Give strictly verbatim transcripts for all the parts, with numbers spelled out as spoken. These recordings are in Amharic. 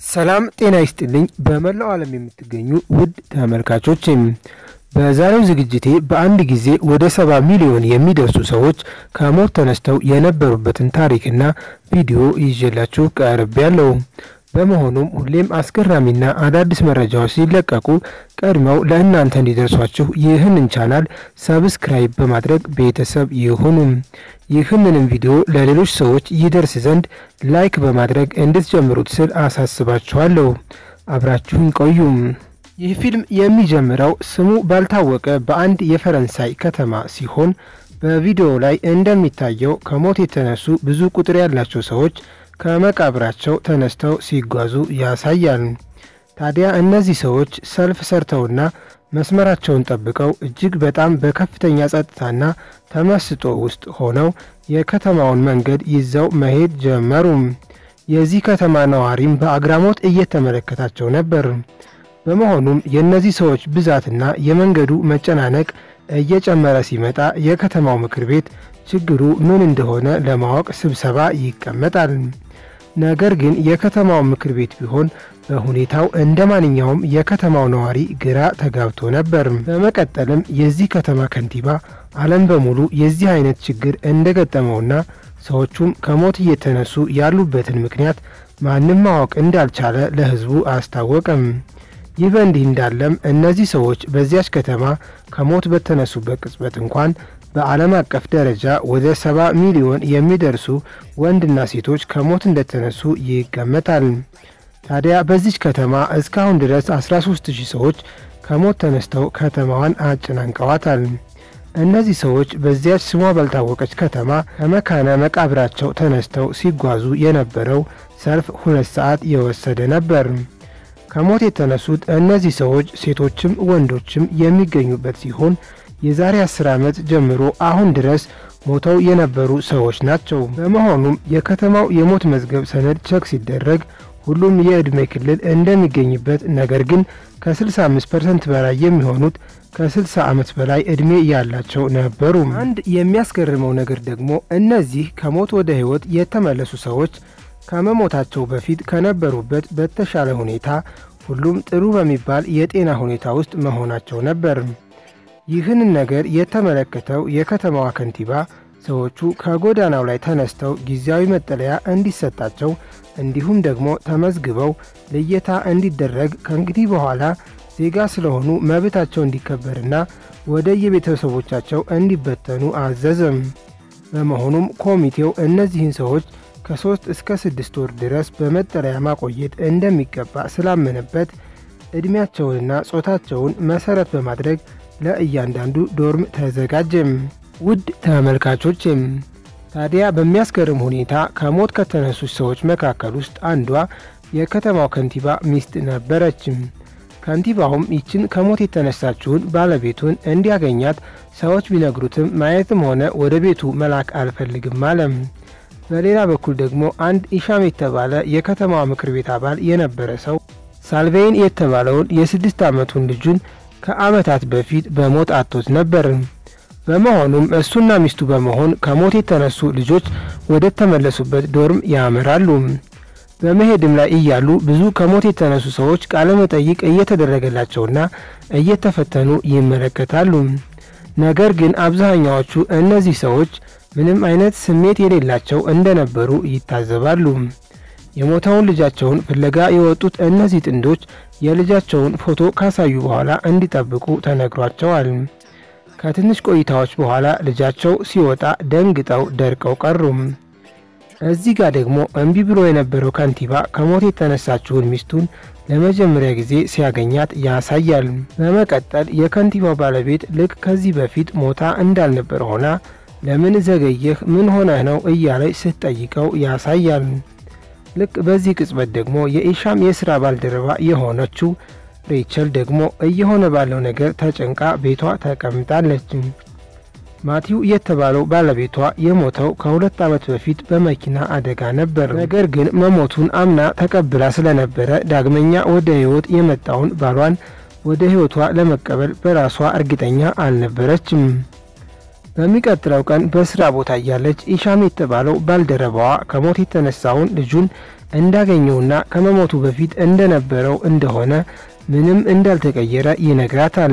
ሰላም ጤና ይስጥልኝ በመላው ዓለም የምትገኙ ውድ ተመልካቾች በዛሬው ዝግጅቴ በአንድ ጊዜ ወደ ሰባ ሚሊዮን የሚደርሱ ሰዎች ከሞት ተነስተው የነበሩበትን ታሪክና ቪዲዮ ይዤላችሁ ቀርቤያለሁ። በመሆኑም ሁሌም አስገራሚና አዳዲስ መረጃዎች ሲለቀቁ ቀድመው ለእናንተ እንዲደርሷችሁ ይህንን ቻናል ሰብስክራይብ በማድረግ ቤተሰብ ይሁኑ። ይህንን ቪዲዮ ለሌሎች ሰዎች ይደርስ ዘንድ ላይክ በማድረግ እንድትጀምሩት ስል አሳስባችኋለሁ። አብራችሁን ቆዩ። ይህ ፊልም የሚጀምረው ስሙ ባልታወቀ በአንድ የፈረንሳይ ከተማ ሲሆን በቪዲዮ ላይ እንደሚታየው ከሞት የተነሱ ብዙ ቁጥር ያላቸው ሰዎች ከመቃብራቸው ተነስተው ሲጓዙ ያሳያል። ታዲያ እነዚህ ሰዎች ሰልፍ ሰርተውና መስመራቸውን ጠብቀው እጅግ በጣም በከፍተኛ ጸጥታና ተመስጦ ውስጥ ሆነው የከተማውን መንገድ ይዘው መሄድ ጀመሩ። የዚህ ከተማ ነዋሪም በአግራሞት እየተመለከታቸው ነበር። በመሆኑም የእነዚህ ሰዎች ብዛትና የመንገዱ መጨናነቅ እየጨመረ ሲመጣ የከተማው ምክር ቤት ችግሩ ምን እንደሆነ ለማወቅ ስብሰባ ይቀመጣል። ነገር ግን የከተማው ምክር ቤት ቢሆን በሁኔታው እንደማንኛውም የከተማው ነዋሪ ግራ ተጋብቶ ነበር። በመቀጠልም የዚህ ከተማ ከንቲባ ዓለም በሙሉ የዚህ አይነት ችግር እንደገጠመውና ሰዎቹም ከሞት እየተነሱ ያሉበትን ምክንያት ማንም ማወቅ እንዳልቻለ ለሕዝቡ አስታወቀም። ይህ በእንዲህ እንዳለም እነዚህ ሰዎች በዚያች ከተማ ከሞት በተነሱበት ቅጽበት እንኳን በዓለም አቀፍ ደረጃ ወደ ሰባ ሚሊዮን የሚደርሱ ወንድና ሴቶች ከሞት እንደተነሱ ይገመታል። ታዲያ በዚች ከተማ እስካሁን ድረስ አስራ ሦስት ሺህ ሰዎች ከሞት ተነስተው ከተማዋን አጨናንቀዋታል። እነዚህ ሰዎች በዚያች ስሟ ባልታወቀች ከተማ ከመካነ መቃብራቸው ተነስተው ሲጓዙ የነበረው ሰልፍ ሁለት ሰዓት የወሰደ ነበር። ከሞት የተነሱት እነዚህ ሰዎች ሴቶችም ወንዶችም የሚገኙበት ሲሆን የዛሬ አስር ዓመት ጀምሮ አሁን ድረስ ሞተው የነበሩ ሰዎች ናቸው። በመሆኑም የከተማው የሞት መዝገብ ሰነድ ቸክ ሲደረግ ሁሉም የዕድሜ ክልል እንደሚገኝበት፣ ነገር ግን ከ65 ፐርሰንት በላይ የሚሆኑት ከ60 ዓመት በላይ ዕድሜ ያላቸው ነበሩ። አንድ የሚያስገርመው ነገር ደግሞ እነዚህ ከሞት ወደ ሕይወት የተመለሱ ሰዎች ከመሞታቸው በፊት ከነበሩበት በተሻለ ሁኔታ ሁሉም ጥሩ በሚባል የጤና ሁኔታ ውስጥ መሆናቸው ነበር። ይህንን ነገር የተመለከተው የከተማዋ ከንቲባ ሰዎቹ ከጎዳናው ላይ ተነስተው ጊዜያዊ መጠለያ እንዲሰጣቸው እንዲሁም ደግሞ ተመዝግበው ልየታ እንዲደረግ ከእንግዲህ በኋላ ዜጋ ስለሆኑ መብታቸው እንዲከበርና ወደ የቤተሰቦቻቸው እንዲበተኑ አዘዘም። በመሆኑም ኮሚቴው እነዚህን ሰዎች ከሶስት እስከ ስድስት ወር ድረስ በመጠለያ ማቆየት እንደሚገባ ስላመነበት ዕድሜያቸውንና ጾታቸውን መሰረት በማድረግ ለእያንዳንዱ ዶርም ተዘጋጀም። ውድ ተመልካቾችም ታዲያ በሚያስገርም ሁኔታ ከሞት ከተነሱ ሰዎች መካከል ውስጥ አንዷ የከተማው ከንቲባ ሚስት ነበረችም። ከንቲባውም ይችን ከሞት የተነሳችውን ባለቤቱን እንዲያገኛት ሰዎች ቢነግሩትም ማየትም ሆነ ወደ ቤቱ መላክ አልፈልግም አለም። በሌላ በኩል ደግሞ አንድ ኢሻም የተባለ የከተማዋ ምክር ቤት አባል የነበረ ሰው ሳልቬይን የተባለውን የስድስት ዓመቱን ልጁን ከዓመታት በፊት በሞት አጥቶት ነበር። በመሆኑም እሱና ሚስቱ በመሆን ከሞት የተነሱ ልጆች ወደ ተመለሱበት ዶርም ያመራሉ። በመሄድም ላይ እያሉ ብዙ ከሞት የተነሱ ሰዎች ቃለ መጠይቅ እየተደረገላቸውና እየተፈተኑ ይመለከታሉ። ነገር ግን አብዛኛዎቹ እነዚህ ሰዎች ምንም አይነት ስሜት የሌላቸው እንደነበሩ ይታዘባሉ። የሞተውን ልጃቸውን ፍለጋ የወጡት እነዚህ ጥንዶች የልጃቸውን ፎቶ ካሳዩ በኋላ እንዲጠብቁ ተነግሯቸዋል። ከትንሽ ቆይታዎች በኋላ ልጃቸው ሲወጣ ደንግጠው ደርቀው ቀሩ። እዚህ ጋር ደግሞ እምቢ ብሎ የነበረው ከንቲባ ከሞት የተነሳችውን ሚስቱን ለመጀመሪያ ጊዜ ሲያገኛት ያሳያል። በመቀጠል የከንቲባው ባለቤት ልክ ከዚህ በፊት ሞታ እንዳልነበር ሆና ለምን ዘገየህ ምን ሆነህ ነው እያለች ስትጠይቀው ያሳያል። ልክ በዚህ ቅጽበት ደግሞ የኢሻም የሥራ ባልደረባ የሆነችው ሬቸል ደግሞ እየሆነ ባለው ነገር ተጨንቃ ቤቷ ተቀምጣለች። ማቲው የተባለው ባለቤቷ የሞተው ከሁለት ዓመት በፊት በመኪና አደጋ ነበር። ነገር ግን መሞቱን አምና ተቀብላ ስለነበረ ዳግመኛ ወደ ሕይወት የመጣውን ባሏን ወደ ሕይወቷ ለመቀበል በራሷ እርግጠኛ አልነበረችም። በሚቀጥለው ቀን በስራ ቦታ ያለች ኢሻም የተባለው ባልደረባዋ ከሞት የተነሳውን ልጁን እንዳገኘውና ከመሞቱ በፊት እንደነበረው እንደሆነ ምንም እንዳልተቀየረ ይነግራታል።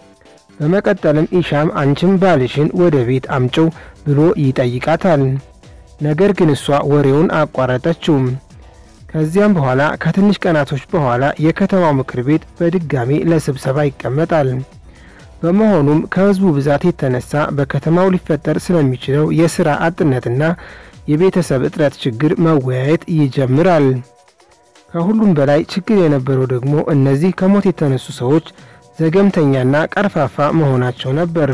በመቀጠልም ኢሻም አንቺም ባልሽን ወደ ቤት አምጪው ብሎ ይጠይቃታል። ነገር ግን እሷ ወሬውን አቋረጠችው። ከዚያም በኋላ ከትንሽ ቀናቶች በኋላ የከተማው ምክር ቤት በድጋሚ ለስብሰባ ይቀመጣል። በመሆኑም ከህዝቡ ብዛት የተነሳ በከተማው ሊፈጠር ስለሚችለው የሥራ አጥነትና የቤተሰብ እጥረት ችግር መወያየት ይጀምራል። ከሁሉም በላይ ችግር የነበረው ደግሞ እነዚህ ከሞት የተነሱ ሰዎች ዘገምተኛና ቀርፋፋ መሆናቸው ነበር።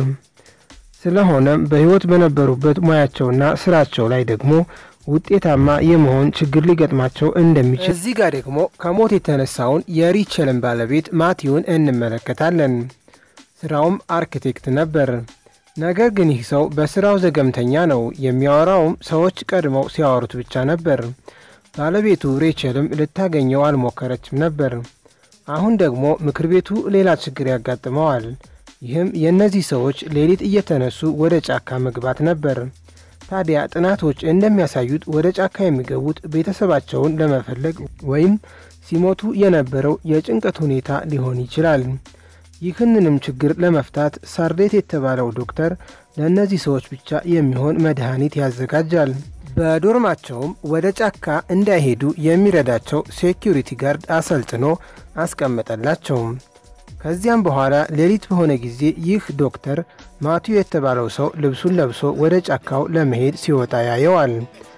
ስለሆነም በህይወት በነበሩበት ሙያቸውና ስራቸው ላይ ደግሞ ውጤታማ የመሆን ችግር ሊገጥማቸው እንደሚችል እዚህ ጋር ደግሞ ከሞት የተነሳውን የሪቸልን ባለቤት ማቲውን እንመለከታለን። ስራውም አርኪቴክት ነበር። ነገር ግን ይህ ሰው በስራው ዘገምተኛ ነው። የሚያወራውም ሰዎች ቀድመው ሲያወሩት ብቻ ነበር። ባለቤቱ ሬቸልም ልታገኘው አልሞከረችም ነበር። አሁን ደግሞ ምክር ቤቱ ሌላ ችግር ያጋጥመዋል። ይህም የእነዚህ ሰዎች ሌሊት እየተነሱ ወደ ጫካ መግባት ነበር። ታዲያ ጥናቶች እንደሚያሳዩት ወደ ጫካ የሚገቡት ቤተሰባቸውን ለመፈለግ ወይም ሲሞቱ የነበረው የጭንቀት ሁኔታ ሊሆን ይችላል። ይህንንም ችግር ለመፍታት ሳርዴት የተባለው ዶክተር ለእነዚህ ሰዎች ብቻ የሚሆን መድኃኒት ያዘጋጃል። በዶርማቸውም ወደ ጫካ እንዳይሄዱ የሚረዳቸው ሴኩሪቲ ጋርድ አሰልጥኖ አስቀመጠላቸው። ከዚያም በኋላ ሌሊት በሆነ ጊዜ ይህ ዶክተር ማቲው የተባለው ሰው ልብሱን ለብሶ ወደ ጫካው ለመሄድ ሲወጣ ያየዋል።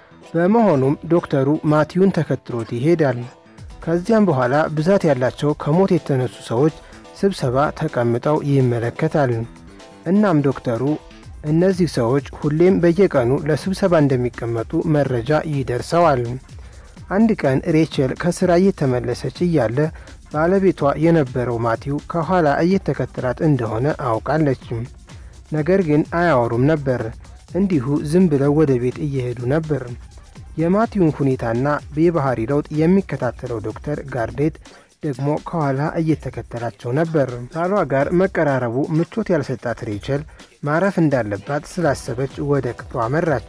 በመሆኑም ዶክተሩ ማቲውን ተከትሎት ይሄዳል። ከዚያም በኋላ ብዛት ያላቸው ከሞት የተነሱ ሰዎች ስብሰባ ተቀምጠው ይመለከታል። እናም ዶክተሩ እነዚህ ሰዎች ሁሌም በየቀኑ ለስብሰባ እንደሚቀመጡ መረጃ ይደርሰዋል። አንድ ቀን ሬቸል ከስራ እየተመለሰች እያለ ባለቤቷ የነበረው ማቲው ከኋላ እየተከተላት እንደሆነ አውቃለች። ነገር ግን አያወሩም ነበር። እንዲሁ ዝም ብለው ወደ ቤት እየሄዱ ነበር። የማቲውን ሁኔታና የባህሪ ለውጥ የሚከታተለው ዶክተር ጋርዴት ደግሞ ከኋላ እየተከተላቸው ነበር። ባሏ ጋር መቀራረቡ ምቾት ያልሰጣት ሬቸል ማረፍ እንዳለባት ስላሰበች ወደ ክፍሏ አመራች።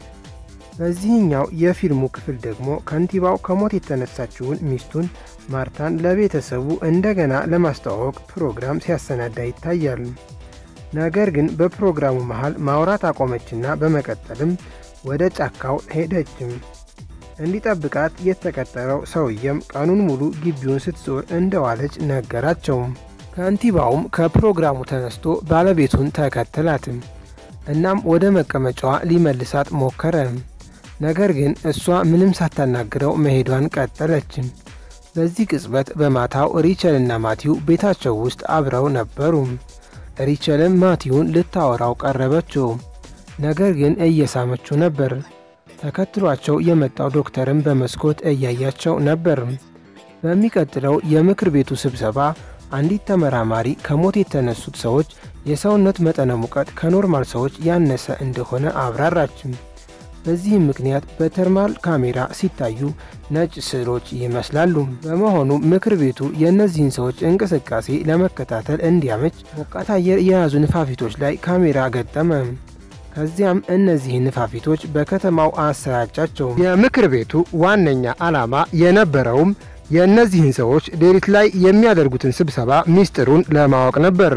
በዚህኛው የፊልሙ ክፍል ደግሞ ከንቲባው ከሞት የተነሳችውን ሚስቱን ማርታን ለቤተሰቡ እንደገና ለማስተዋወቅ ፕሮግራም ሲያሰናዳ ይታያል። ነገር ግን በፕሮግራሙ መሃል ማውራት አቆመችና በመቀጠልም ወደ ጫካው ሄደች። እንዲጠብቃት የተቀጠረው ሰውየም ቀኑን ሙሉ ግቢውን ስትዞር እንደዋለች ነገራቸው። ከንቲባውም ከፕሮግራሙ ተነስቶ ባለቤቱን ተከተላት። እናም ወደ መቀመጫዋ ሊመልሳት ሞከረ። ነገር ግን እሷ ምንም ሳታናግረው መሄዷን ቀጠለች። በዚህ ቅጽበት በማታው ሪቸልና ማቲው ቤታቸው ውስጥ አብረው ነበሩ። ሪቸልም ማቲውን ልታወራው ቀረበችው። ነገር ግን እየሳመችው ነበር። ተከትሏቸው የመጣው ዶክተርም በመስኮት እያያቸው ነበር። በሚቀጥለው የምክር ቤቱ ስብሰባ አንዲት ተመራማሪ ከሞት የተነሱት ሰዎች የሰውነት መጠነ ሙቀት ከኖርማል ሰዎች ያነሰ እንደሆነ አብራራች። በዚህም ምክንያት በተርማል ካሜራ ሲታዩ ነጭ ስዕሎች ይመስላሉ። በመሆኑ ምክር ቤቱ የእነዚህን ሰዎች እንቅስቃሴ ለመከታተል እንዲያመች ሞቃት አየር የያዙ ንፋፊቶች ላይ ካሜራ ገጠመ። ከዚያም እነዚህ ንፋፊቶች በከተማው አሰራጫቸው። የምክር ቤቱ ዋነኛ ዓላማ የነበረውም የእነዚህን ሰዎች ሌሊት ላይ የሚያደርጉትን ስብሰባ ሚስጥሩን ለማወቅ ነበር።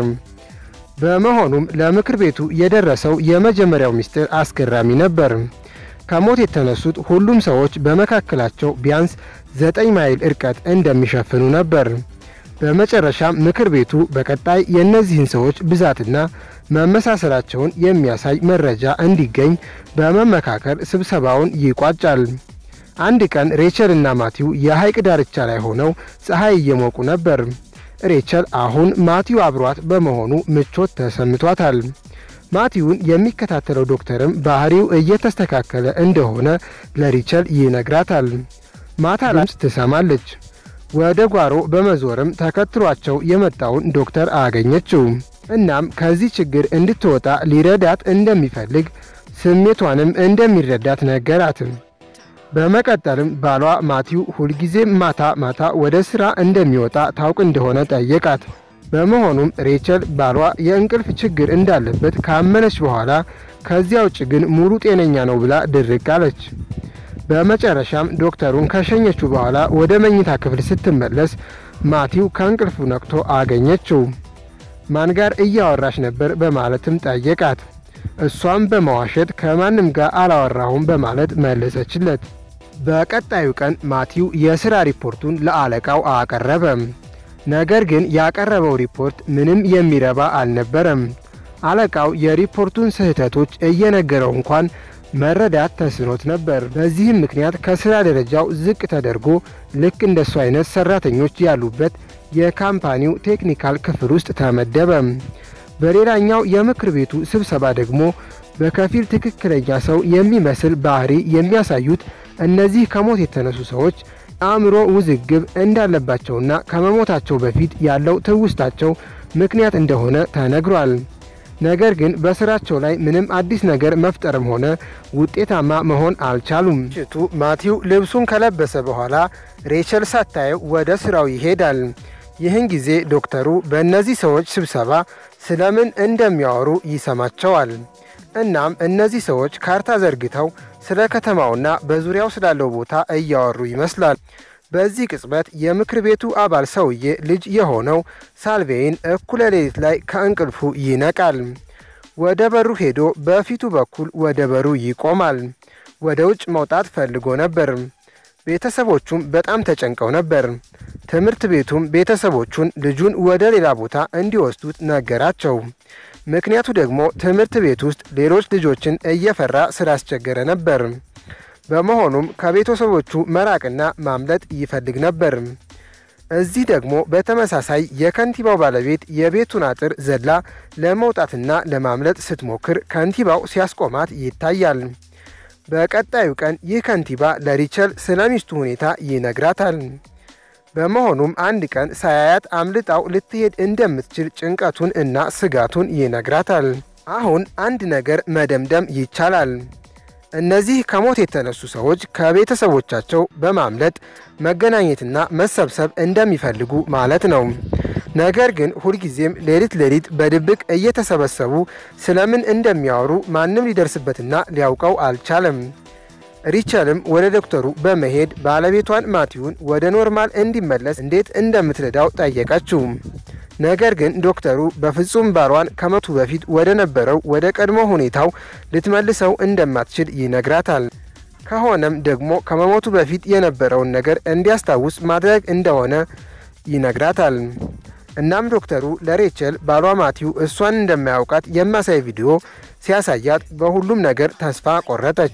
በመሆኑም ለምክር ቤቱ የደረሰው የመጀመሪያው ሚስጥር አስገራሚ ነበር። ከሞት የተነሱት ሁሉም ሰዎች በመካከላቸው ቢያንስ ዘጠኝ ማይል እርቀት እንደሚሸፍኑ ነበር። በመጨረሻም ምክር ቤቱ በቀጣይ የእነዚህን ሰዎች ብዛትና መመሳሰላቸውን የሚያሳይ መረጃ እንዲገኝ በመመካከር ስብሰባውን ይቋጫል። አንድ ቀን ሬቸልና ማቲው የሐይቅ ዳርቻ ላይ ሆነው ፀሐይ እየሞቁ ነበር። ሬቸል አሁን ማቲው አብሯት በመሆኑ ምቾት ተሰምቷታል። ማቲውን የሚከታተለው ዶክተርም ባህሪው እየተስተካከለ እንደሆነ ለሪቸል ይነግራታል። ማታ ድምፅ ትሰማለች። ወደ ጓሮ በመዞርም ተከትሏቸው የመጣውን ዶክተር አገኘችው። እናም ከዚህ ችግር እንድትወጣ ሊረዳት እንደሚፈልግ ስሜቷንም እንደሚረዳት ነገራት። በመቀጠልም ባሏ ማቲው ሁልጊዜም ማታ ማታ ወደ ሥራ እንደሚወጣ ታውቅ እንደሆነ ጠየቃት። በመሆኑም ሬቸል ባሏ የእንቅልፍ ችግር እንዳለበት ካመነች በኋላ ከዚያ ውጭ ግን ሙሉ ጤነኛ ነው ብላ ድርቅ አለች። በመጨረሻም ዶክተሩን ከሸኘችው በኋላ ወደ መኝታ ክፍል ስትመለስ ማቲው ከእንቅልፉ ነቅቶ አገኘችው። ማን ጋር እያወራሽ ነበር በማለትም ጠየቃት። እሷም በመዋሸት ከማንም ጋር አላወራሁም በማለት መለሰችለት። በቀጣዩ ቀን ማቲው የሥራ ሪፖርቱን ለአለቃው አቀረበ። ነገር ግን ያቀረበው ሪፖርት ምንም የሚረባ አልነበረም። አለቃው የሪፖርቱን ስህተቶች እየነገረው እንኳን መረዳት ተስኖት ነበር። በዚህም ምክንያት ከሥራ ደረጃው ዝቅ ተደርጎ ልክ እንደሱ አይነት ሰራተኞች ያሉበት የካምፓኒው ቴክኒካል ክፍል ውስጥ ተመደበ። በሌላኛው የምክር ቤቱ ስብሰባ ደግሞ በከፊል ትክክለኛ ሰው የሚመስል ባህሪ የሚያሳዩት እነዚህ ከሞት የተነሱ ሰዎች አእምሮ ውዝግብ እንዳለባቸውና ከመሞታቸው በፊት ያለው ትውስታቸው ምክንያት እንደሆነ ተነግሯል። ነገር ግን በስራቸው ላይ ምንም አዲስ ነገር መፍጠርም ሆነ ውጤታማ መሆን አልቻሉም። ሽቱ ማቲው ልብሱን ከለበሰ በኋላ ሬቸል ሳታየው ወደ ስራው ይሄዳል። ይህን ጊዜ ዶክተሩ በእነዚህ ሰዎች ስብሰባ ስለምን እንደሚያወሩ ይሰማቸዋል። እናም እነዚህ ሰዎች ካርታ ዘርግተው ስለ ከተማውና በዙሪያው ስላለው ቦታ እያወሩ ይመስላል። በዚህ ቅጽበት የምክር ቤቱ አባል ሰውዬ ልጅ የሆነው ሳልቬይን እኩለ ሌሊት ላይ ከእንቅልፉ ይነቃል። ወደ በሩ ሄዶ በፊቱ በኩል ወደ በሩ ይቆማል። ወደ ውጭ መውጣት ፈልጎ ነበር። ቤተሰቦቹም በጣም ተጨንቀው ነበር። ትምህርት ቤቱም ቤተሰቦቹን ልጁን ወደ ሌላ ቦታ እንዲወስዱት ነገራቸው። ምክንያቱ ደግሞ ትምህርት ቤት ውስጥ ሌሎች ልጆችን እየፈራ ስላስቸገረ ነበር። በመሆኑም ከቤተሰቦቹ መራቅና ማምለጥ ይፈልግ ነበር። እዚህ ደግሞ በተመሳሳይ የከንቲባው ባለቤት የቤቱን አጥር ዘላ ለመውጣትና ለማምለጥ ስትሞክር ከንቲባው ሲያስቆማት ይታያል። በቀጣዩ ቀን ይህ ከንቲባ ለሪቸል ስለ ሚስቱ ሁኔታ ይነግራታል። በመሆኑም አንድ ቀን ሳያያት አምልጣው ልትሄድ እንደምትችል ጭንቀቱን እና ስጋቱን ይነግራታል። አሁን አንድ ነገር መደምደም ይቻላል። እነዚህ ከሞት የተነሱ ሰዎች ከቤተሰቦቻቸው በማምለጥ መገናኘትና መሰብሰብ እንደሚፈልጉ ማለት ነው። ነገር ግን ሁልጊዜም ሌሊት ሌሊት በድብቅ እየተሰበሰቡ ስለምን እንደሚያወሩ ማንም ሊደርስበትና ሊያውቀው አልቻለም። ሪቸልም ወደ ዶክተሩ በመሄድ ባለቤቷን ማቲውን ወደ ኖርማል እንዲመለስ እንዴት እንደምትረዳው ጠየቀችው። ነገር ግን ዶክተሩ በፍጹም ባሏን ከመቱ በፊት ወደ ነበረው ወደ ቀድሞ ሁኔታው ልትመልሰው እንደማትችል ይነግራታል። ከሆነም ደግሞ ከመሞቱ በፊት የነበረውን ነገር እንዲያስታውስ ማድረግ እንደሆነ ይነግራታል። እናም ዶክተሩ ለሬቸል ባሏ ማቲው እሷን እንደማያውቃት የሚያሳይ ቪዲዮ ሲያሳያት በሁሉም ነገር ተስፋ ቆረጠች።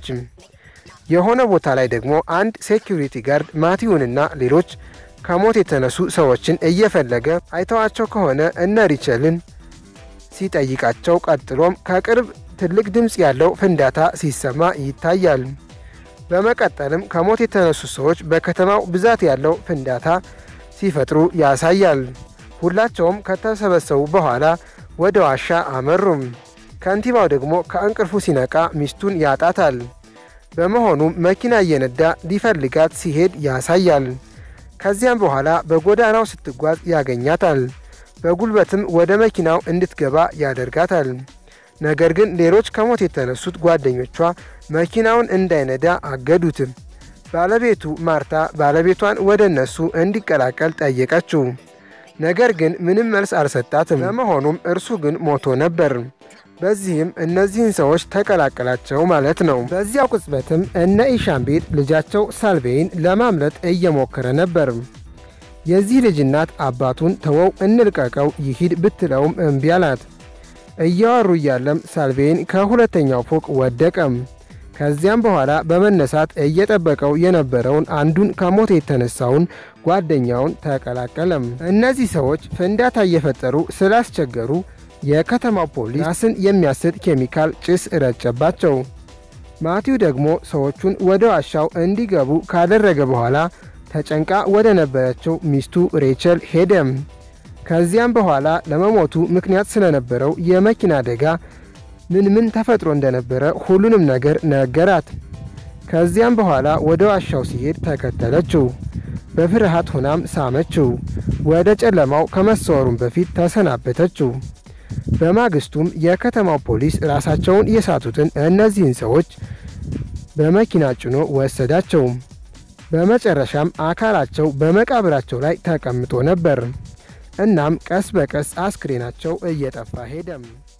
የሆነ ቦታ ላይ ደግሞ አንድ ሴኩሪቲ ጋርድ ማቲውንና ሌሎች ከሞት የተነሱ ሰዎችን እየፈለገ አይተዋቸው ከሆነ እነ ሪቸልን ሲጠይቃቸው፣ ቀጥሎም ከቅርብ ትልቅ ድምፅ ያለው ፍንዳታ ሲሰማ ይታያል። በመቀጠልም ከሞት የተነሱ ሰዎች በከተማው ብዛት ያለው ፍንዳታ ሲፈጥሩ ያሳያል። ሁላቸውም ከተሰበሰቡ በኋላ ወደ ዋሻ አመሩም። ከንቲባው ደግሞ ከእንቅልፉ ሲነቃ ሚስቱን ያጣታል። በመሆኑም መኪና እየነዳ ሊፈልጋት ሲሄድ ያሳያል። ከዚያም በኋላ በጎዳናው ስትጓዝ ያገኛታል። በጉልበትም ወደ መኪናው እንድትገባ ያደርጋታል። ነገር ግን ሌሎች ከሞት የተነሱት ጓደኞቿ መኪናውን እንዳይነዳ አገዱት። ባለቤቱ ማርታ ባለቤቷን ወደ እነሱ እንዲቀላቀል ጠየቀችው። ነገር ግን ምንም መልስ አልሰጣትም። በመሆኑም እርሱ ግን ሞቶ ነበር። በዚህም እነዚህን ሰዎች ተቀላቀላቸው ማለት ነው። በዚያው ቅጽበትም እነ ኢሻን ቤት ልጃቸው ሳልቬይን ለማምለጥ እየሞከረ ነበር። የዚህ ልጅ እናት አባቱን ተወው እንልቀቀው ይሂድ ብትለውም እምቢ አላት። እያወሩ እያለም ሳልቬይን ከሁለተኛው ፎቅ ወደቀም። ከዚያም በኋላ በመነሳት እየጠበቀው የነበረውን አንዱን ከሞት የተነሳውን ጓደኛውን ተቀላቀለም። እነዚህ ሰዎች ፍንዳታ እየፈጠሩ ስላስቸገሩ የከተማው ፖሊስ ራስን የሚያስት ኬሚካል ጭስ ረጨባቸው። ማቲው ደግሞ ሰዎቹን ወደ ዋሻው እንዲገቡ ካደረገ በኋላ ተጨንቃ ወደ ነበረችው ሚስቱ ሬቸል ሄደም። ከዚያም በኋላ ለመሞቱ ምክንያት ስለነበረው የመኪና አደጋ ምን ምን ተፈጥሮ እንደነበረ ሁሉንም ነገር ነገራት። ከዚያም በኋላ ወደ ዋሻው ሲሄድ ተከተለችው። በፍርሃት ሆናም ሳመችው። ወደ ጨለማው ከመሰወሩም በፊት ተሰናበተችው። በማግስቱም የከተማው ፖሊስ ራሳቸውን የሳቱትን እነዚህን ሰዎች በመኪና ጭኖ ወሰዳቸው። በመጨረሻም አካላቸው በመቃብራቸው ላይ ተቀምጦ ነበር። እናም ቀስ በቀስ አስክሬናቸው እየጠፋ ሄደ።